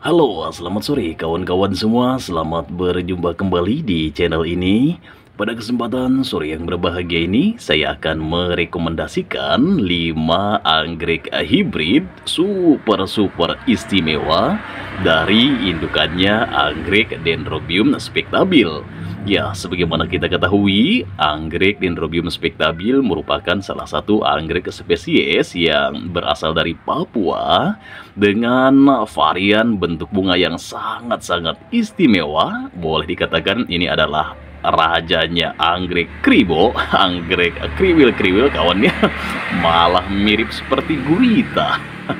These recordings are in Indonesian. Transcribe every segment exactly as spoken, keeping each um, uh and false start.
Halo, selamat sore kawan-kawan semua. Selamat berjumpa kembali di channel ini. Pada kesempatan sore yang berbahagia ini, saya akan merekomendasikan lima anggrek hibrid super-super istimewa dari indukannya anggrek Dendrobium spectabil. Ya, sebagaimana kita ketahui, anggrek Dendrobium spectabil merupakan salah satu anggrek spesies yang berasal dari Papua dengan varian bentuk bunga yang sangat-sangat istimewa. Boleh dikatakan ini adalah rajanya anggrek kribo, anggrek kriwil-kriwil kawannya, malah mirip seperti gurita.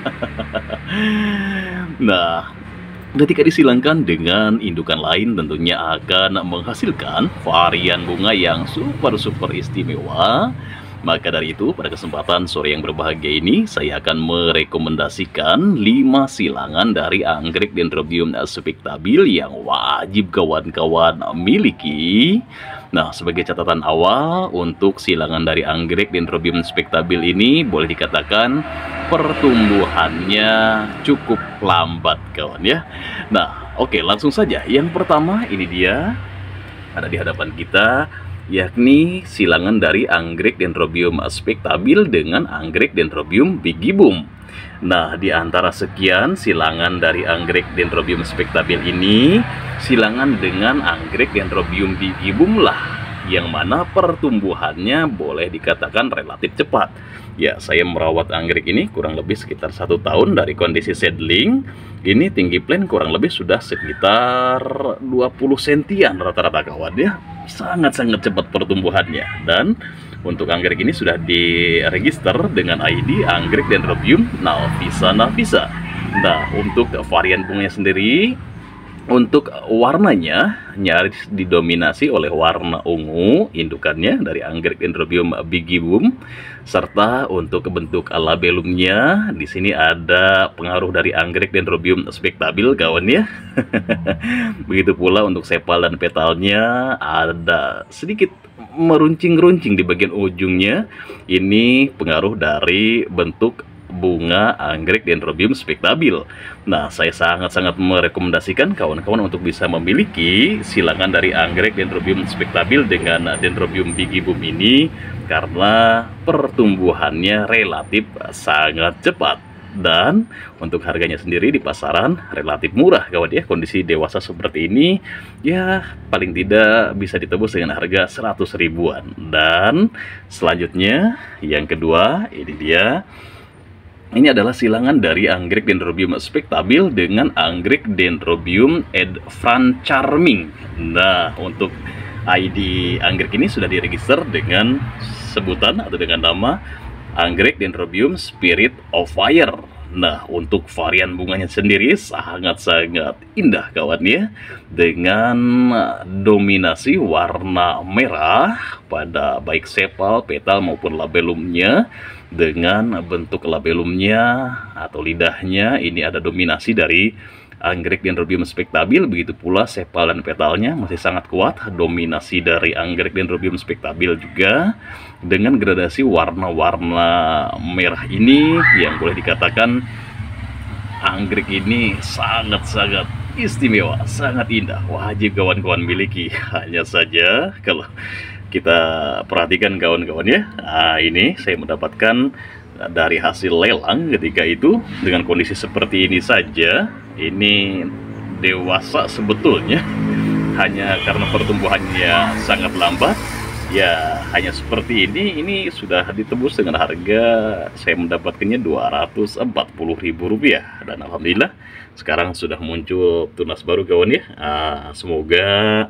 Nah, ketika disilangkan dengan indukan lain tentunya akan menghasilkan varian bunga yang super-super istimewa. Maka dari itu, pada kesempatan sore yang berbahagia ini, saya akan merekomendasikan lima silangan dari anggrek Dendrobium spectabil yang wajib kawan-kawan miliki. Nah, sebagai catatan awal, untuk silangan dari anggrek Dendrobium spectabil ini, boleh dikatakan pertumbuhannya cukup lambat, kawan ya. Nah, oke, langsung saja. Yang pertama, ini dia, ada di hadapan kita, yakni silangan dari anggrek Dendrobium spectabil dengan anggrek Dendrobium bigibum. Nah, di antara sekian silangan dari anggrek Dendrobium spectabil ini, silangan dengan anggrek Dendrobium bigibum lah yang mana pertumbuhannya boleh dikatakan relatif cepat. Ya, saya merawat anggrek ini kurang lebih sekitar satu tahun dari kondisi seedling. Ini tinggi plant kurang lebih sudah sekitar dua puluh sentian rata-rata kawan ya. Sangat-sangat cepat pertumbuhannya. Dan untuk anggrek ini sudah diregister dengan I D anggrek Dendrobium nalvisa nalvisa. Nah, untuk varian bunganya sendiri, untuk warnanya nyaris didominasi oleh warna ungu indukannya dari anggrek Dendrobium bigibum, serta untuk bentuk labellumnya di sini ada pengaruh dari anggrek Dendrobium spectabil kawan ya. Begitu pula untuk sepal dan petalnya ada sedikit meruncing-runcing di bagian ujungnya. Ini pengaruh dari bentuk bunga anggrek Dendrobium spectabil. Nah, saya sangat-sangat merekomendasikan kawan-kawan untuk bisa memiliki silangan dari anggrek Dendrobium spectabil dengan Dendrobium bigibum ini karena pertumbuhannya relatif sangat cepat. Dan untuk harganya sendiri di pasaran relatif murah kawan ya. Kondisi dewasa seperti ini ya paling tidak bisa ditebus dengan harga seratus ribuan. Dan selanjutnya yang kedua, ini dia. Ini adalah silangan dari anggrek Dendrobium spectabil dengan anggrek Dendrobium Edfran Charming. Nah, untuk I D anggrek ini sudah diregister dengan sebutan atau dengan nama anggrek Dendrobium Spirit of Fire. Nah, untuk varian bunganya sendiri sangat-sangat indah kawan ya, dengan dominasi warna merah pada baik sepal, petal maupun labellumnya. Dengan bentuk labellumnya atau lidahnya ini ada dominasi dari anggrek Dendrobium spectabil, begitu pula sepal dan petalnya masih sangat kuat dominasi dari anggrek Dendrobium spectabil juga, dengan gradasi warna-warna merah ini yang boleh dikatakan anggrek ini sangat-sangat istimewa, sangat indah, wajib kawan-kawan miliki. Hanya saja kalau kita perhatikan kawan-kawan ya, nah ini saya mendapatkan dari hasil lelang ketika itu dengan kondisi seperti ini saja. Ini dewasa sebetulnya, hanya karena pertumbuhannya sangat lambat ya, hanya seperti ini. Ini sudah ditebus dengan harga saya mendapatkannya dua ratus empat puluh ribu rupiah. Dan alhamdulillah sekarang sudah muncul tunas baru kawan ya. Nah, semoga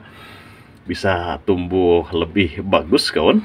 bisa tumbuh lebih bagus kawan.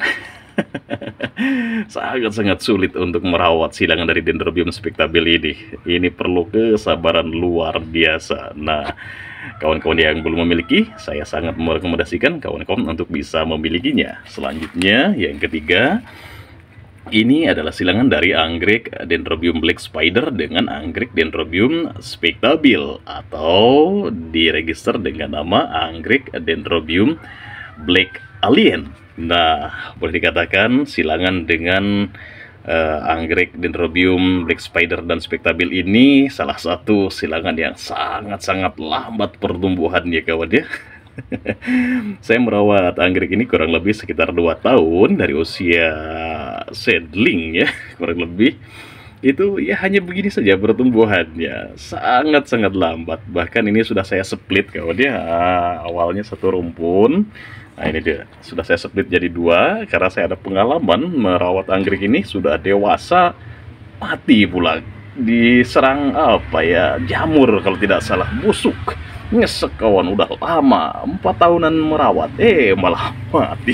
Sangat-sangat sulit untuk merawat silangan dari Dendrobium spectabil ini. Ini perlu kesabaran luar biasa. Nah, kawan-kawan yang belum memiliki, saya sangat merekomendasikan kawan-kawan untuk bisa memilikinya. Selanjutnya, yang ketiga, ini adalah silangan dari anggrek Dendrobium Black Spider dengan anggrek Dendrobium spectabil, atau diregister dengan nama anggrek Dendrobium Black Alien. Nah, boleh dikatakan silangan dengan uh, anggrek Dendrobium Black Spider dan spektabil ini salah satu silangan yang sangat-sangat lambat pertumbuhannya kawan ya. Saya merawat anggrek ini kurang lebih sekitar dua tahun dari usia seedling ya, kurang lebih itu ya hanya begini saja pertumbuhannya, sangat-sangat lambat. Bahkan ini sudah saya split kawan ya, awalnya satu rumpun. Nah ini dia, sudah saya split jadi dua karena saya ada pengalaman merawat anggrek ini sudah dewasa mati pula, diserang apa ya, jamur kalau tidak salah, busuk. Nyesek kawan, udah lama empat tahunan merawat, eh malah mati.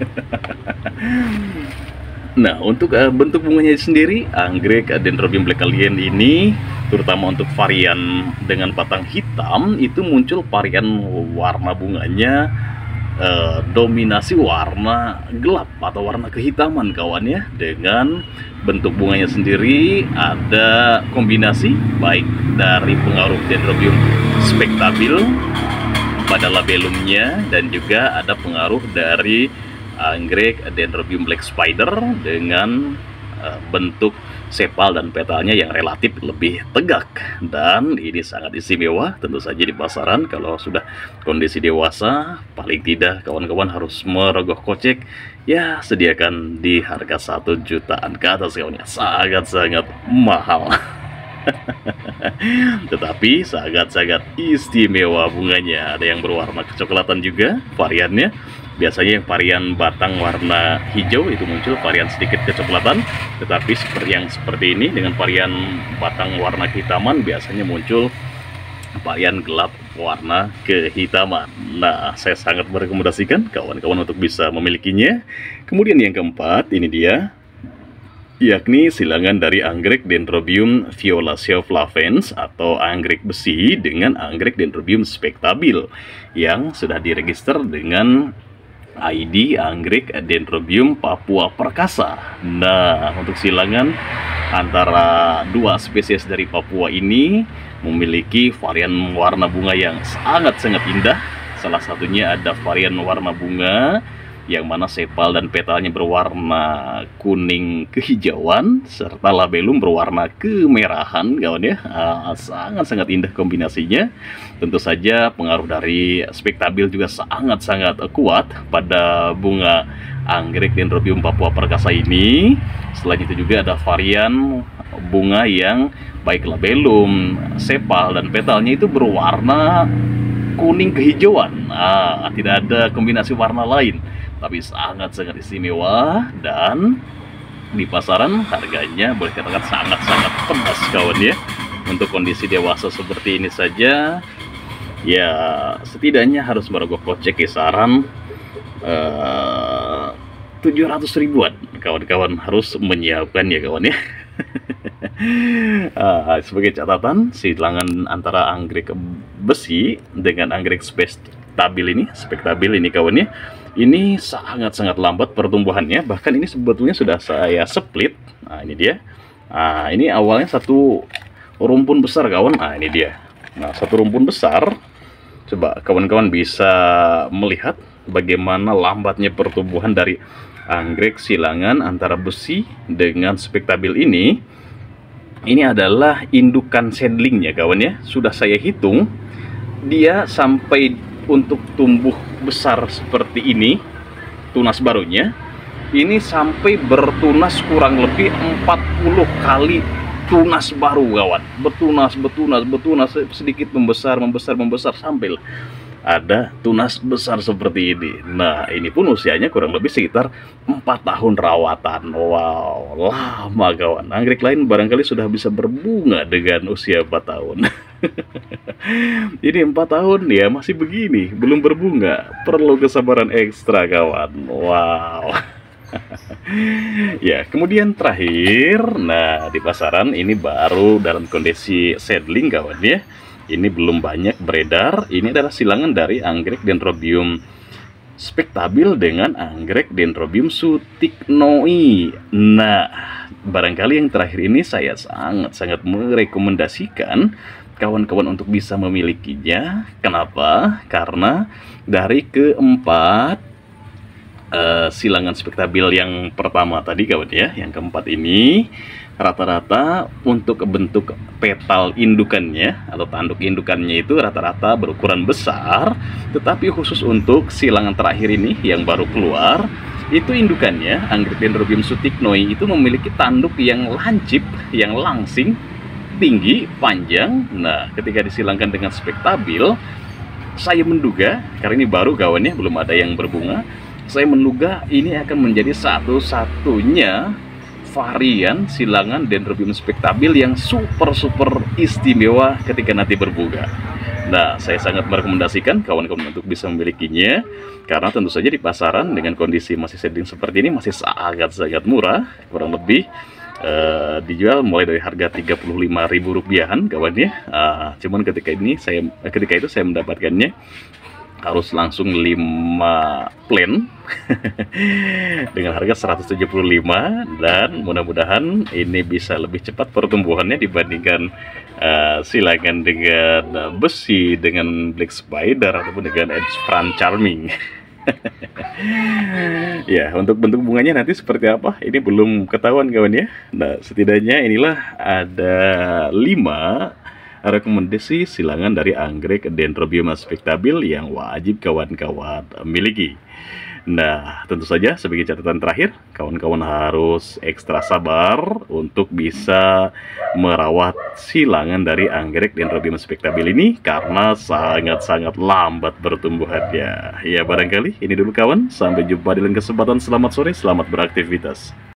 Nah, untuk uh, bentuk bunganya sendiri, anggrek Dendrobium Black Alien ini, terutama untuk varian dengan batang hitam, itu muncul varian warna bunganya uh, dominasi warna gelap atau warna kehitaman kawan ya. Dengan bentuk bunganya sendiri ada kombinasi baik dari pengaruh Dendrobium spektabil pada labellumnya dan juga ada pengaruh dari anggrek Dendrobium Black Spider dengan uh, bentuk sepal dan petalnya yang relatif lebih tegak, dan ini sangat istimewa tentu saja di pasaran. Kalau sudah kondisi dewasa paling tidak kawan-kawan harus merogoh kocek ya, sediakan di harga satu jutaan ke atas kawan ya, sangat-sangat mahal. Tetapi sangat-sangat istimewa bunganya. Ada yang berwarna kecoklatan juga variannya. Biasanya yang varian batang warna hijau itu muncul varian sedikit kecoklatan, tetapi seperti yang seperti ini dengan varian batang warna kehitaman biasanya muncul varian gelap warna kehitaman. Nah, saya sangat merekomendasikan kawan-kawan untuk bisa memilikinya. Kemudian yang keempat, ini dia, yakni silangan dari anggrek Dendrobium Violacea flavens atau anggrek besi dengan anggrek Dendrobium spektabil yang sudah diregister dengan I D anggrek Dendrobium Papua perkasa. Nah, untuk silangan antara dua spesies dari Papua ini memiliki varian warna bunga yang sangat-sangat indah. Salah satunya ada varian warna bunga yang mana sepal dan petalnya berwarna kuning kehijauan serta labellum berwarna kemerahan kawan ya. Sangat-sangat ah, indah kombinasinya. Tentu saja pengaruh dari spektabil juga sangat-sangat kuat pada bunga anggrek Dendrobium Papua perkasa ini. Selain itu juga ada varian bunga yang baik labellum, sepal dan petalnya itu berwarna kuning kehijauan. Ah, tidak ada kombinasi warna lain, tapi sangat-sangat istimewa, dan di pasaran harganya boleh katakan sangat-sangat pedas kawan ya. Untuk kondisi dewasa seperti ini saja ya setidaknya harus merogoh kocek kisaran uh, tujuh ratus ribuan kawan-kawan harus menyiapkan ya kawan ya. uh, sebagai catatan, silangan antara anggrek besi dengan anggrek spektabil ini, spektabil ini kawan ya, ini sangat-sangat lambat pertumbuhannya. Bahkan ini sebetulnya sudah saya split. Nah ini dia. Nah ini awalnya satu rumpun besar kawan. Nah ini dia. Nah satu rumpun besar. Coba kawan-kawan bisa melihat bagaimana lambatnya pertumbuhan dari anggrek silangan antara besi dengan spektabil ini. Ini adalah indukan seedlingnya kawan ya. Sudah saya hitung, dia sampai untuk tumbuh besar seperti ini, tunas barunya ini sampai bertunas kurang lebih empat puluh kali tunas baru kawan. Bertunas, bertunas, bertunas, sedikit membesar, membesar, membesar sampai ada tunas besar seperti ini. Nah ini pun usianya kurang lebih sekitar empat tahun rawatan. Wow, lama kawan. Anggrek lain barangkali sudah bisa berbunga dengan usia empat tahun. Ini empat tahun ya masih begini, belum berbunga. Perlu kesabaran ekstra kawan. Wow. Ya, kemudian terakhir, nah di pasaran ini baru dalam kondisi seedling kawan ya. Ini belum banyak beredar. Ini adalah silangan dari anggrek Dendrobium spektabil dengan anggrek Dendrobium sutignoi. Nah, barangkali yang terakhir ini saya sangat-sangat merekomendasikan kawan-kawan untuk bisa memilikinya. Kenapa? Karena dari keempat uh, silangan spektabil yang pertama tadi kawan ya, yang keempat ini rata-rata untuk bentuk petal indukannya atau tanduk indukannya itu rata-rata berukuran besar, tetapi khusus untuk silangan terakhir ini yang baru keluar, itu indukannya anggrek Dendrobium sutignoi itu memiliki tanduk yang lancip, yang langsing, tinggi, panjang. Nah, ketika disilangkan dengan spektabil, saya menduga, karena ini baru kawannya, belum ada yang berbunga, saya menduga ini akan menjadi satu-satunya varian silangan Dendrobium spektabil yang super-super istimewa ketika nanti berbunga. Nah, saya sangat merekomendasikan kawan-kawan untuk bisa memilikinya, karena tentu saja di pasaran dengan kondisi masih seedling seperti ini masih sangat-sangat murah, kurang lebih uh, dijual mulai dari harga tiga puluh lima ribu rupiahan kawannya. Uh, cuman ketika ini saya ketika itu saya mendapatkannya harus langsung lima plan dengan harga seratus tujuh puluh lima, dan mudah-mudahan ini bisa lebih cepat pertumbuhannya dibandingkan uh, silangan dengan uh, besi, dengan Black Spider ataupun dengan Edge Front Charming. Ya, untuk bentuk bunganya nanti seperti apa ini belum ketahuan kawan ya. Nah, setidaknya inilah ada lima rekomendasi silangan dari anggrek Dendrobium spektabil yang wajib kawan-kawan miliki. Nah, tentu saja sebagai catatan terakhir, kawan-kawan harus ekstra sabar untuk bisa merawat silangan dari anggrek Dendrobium spektabil ini karena sangat-sangat lambat pertumbuhannya. Ya, barangkali ini dulu kawan. Sampai jumpa di lain kesempatan. Selamat sore, selamat beraktivitas.